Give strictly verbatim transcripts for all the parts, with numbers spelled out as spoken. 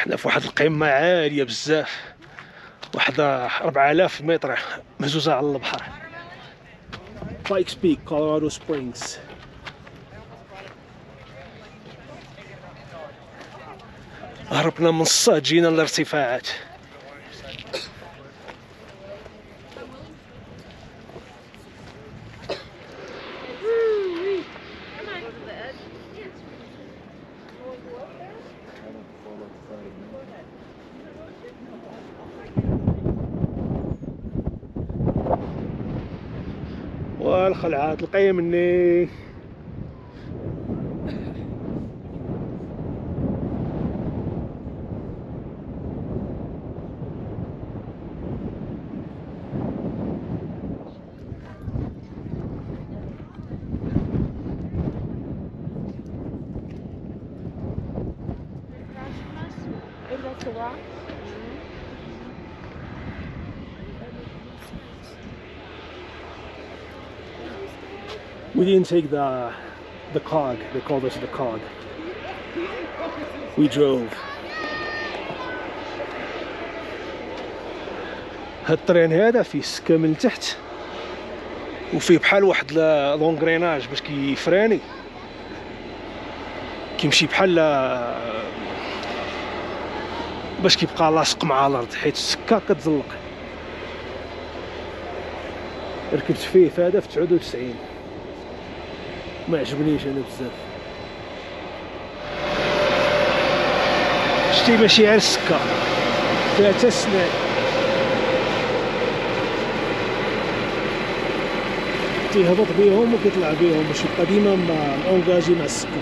حنا في واحد القمه عاليه بزاف، واحد أربعة آلاف متر مهزوزه على البحر. بايكس بيك كولورادو سبرينغز. هربنا من الصهد جينا للارتفاعات. والخلعات القيه مني. We didn't take the the cog. They called us the cog. We drove. هاد الطرين هذا فيه سكة من تحت، وفيه بحال واحد لونغريناج باش كيفراني، كيمشي بحال باش كيبقى لاصق مع الارض حيت السكة كتزلق. ركبت فيه فهذا في تسعة وتسعين، ما عجبنيش انا بزاف. شتي ماشي غير السكة، فيها حتى السنان. تيهبط بيهم وكيطلع بيهم باش يبقى ديما مونجاجي مع السكة.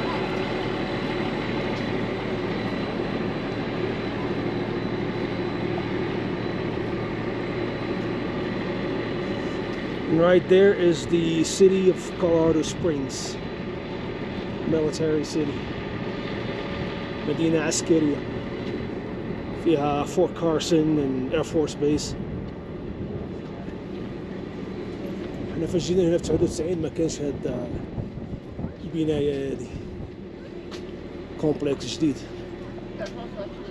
And right there is the city of Colorado Springs, military city. مدينة عسكرية فيها فورت كارسون and Air Force Base. احنا فاش جينا هنا في تسعة وتسعين ما كانش هاد البناية هادي، كومبلكس جديد.